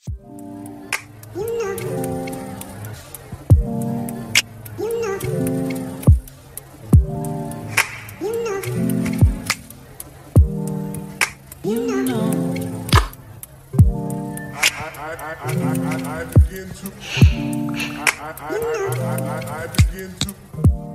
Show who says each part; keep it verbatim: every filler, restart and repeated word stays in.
Speaker 1: You know, you know, you know, you know.
Speaker 2: I, I, I, I, I, I begin to I, I, I, I, I, I begin to